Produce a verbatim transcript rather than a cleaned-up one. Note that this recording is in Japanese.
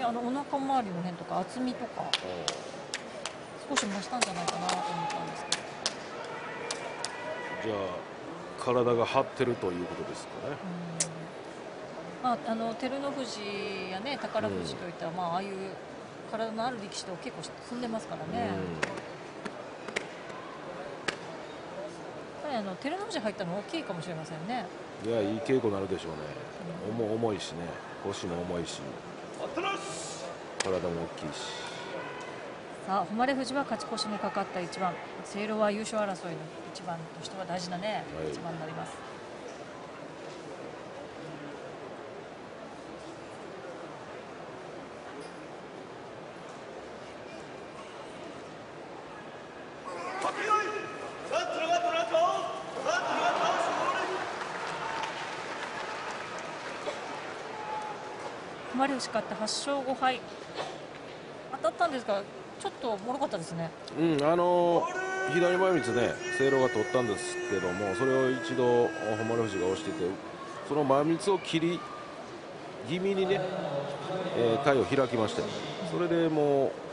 あのお腹周りの辺とか厚みとか少し増したんじゃないかなと思ったんですけど。 じゃあ体が張ってるということですかね。 まあ、あの照ノ富士やね宝富士といった、うん、まあ、ああいう体のある力士と結構進んでますからね。やっぱりあの照ノ富士入ったの大きいかもしれませんね。 いや、いい稽古になるでしょうね。うん、重いしね、腰も重いし体も大きいし。 さあ誉富士は勝ち越しのかかった一番、聖籠は優勝争いの一番としては大事なね、はい、一番になります。誉富士勝ってはっしょうごはい、当たったんですがちょっともろかったですね。 うん、あのー、左前みつね、聖籠が取ったんですけども、それを一度誉富士が押していて、その前みつを切り気味にね、えー、体を開きましたよ。それでもう